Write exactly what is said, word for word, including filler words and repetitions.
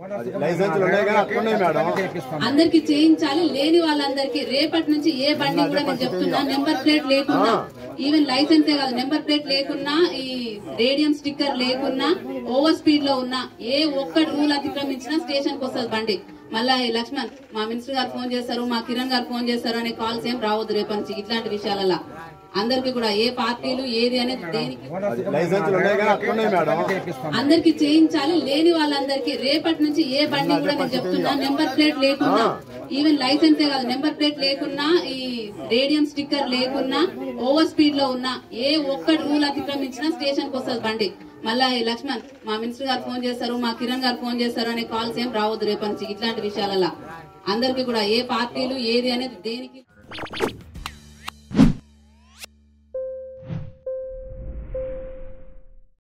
అందరికి చేయించాలి, లేని వాళ్ళందరికీ రేపటి నుంచి ఏ బండి కూడా నేను చెప్తున్నా నెంబర్ ప్లేట్ లేకున్నా, ఈవెన్ లైసెన్సే కాదు నెంబర్ ప్లేట్ లేకున్నా, ఈ రేడియం స్టిక్కర్ లేకున్నా, ఓవర్ స్పీడ్ లో ఉన్నా, ఏ ఒక్కటి రూల్ అతిక్రమించినా స్టేషన్ కి వస్తుంది బండి. మళ్ళా లక్ష్మణ్ మా మినిస్టర్ గారు ఫోన్ చేస్తారు, మా కిరణ్ గారు ఫోన్ చేస్తారు అనే కాల్స్ ఏం రావద్దు రేపటి నుంచి. ఇట్లాంటి విషయాలలో అందరికి కూడా ఏ పార్టీలు ఏది అనేది దేనికి అందరికి చేయించాలి, లేని వాళ్ళందరికీ రేపటి నుంచి ఏ బండి కూడా నేను చెప్తున్నా నెంబర్ ప్లేట్ లేకున్నా, ఈవెన్ లైసెన్సే కాదు నెంబర్ ప్లేట్ లేకున్నా, ఈ రేడియం స్టిక్కర్ లేకున్నా, ఓవర్ స్పీడ్ లో ఉన్నా, ఏ ఒక్కటి రూల్ అతిక్రమించినా స్టేషన్ కి వస్తుంది బండి. మళ్ళా లక్ష్మణ్ మా మినిస్టర్ గారు ఫోన్ చేస్తారు, మా కిరణ్ గారు ఫోన్ చేస్తారు అనే కాల్స్ ఏం రావద్దు రేపటి నుంచి. ఇట్లాంటి విషయాలలో అందరికి కూడా ఏ పార్టీలు ఏది అనేది దేనికి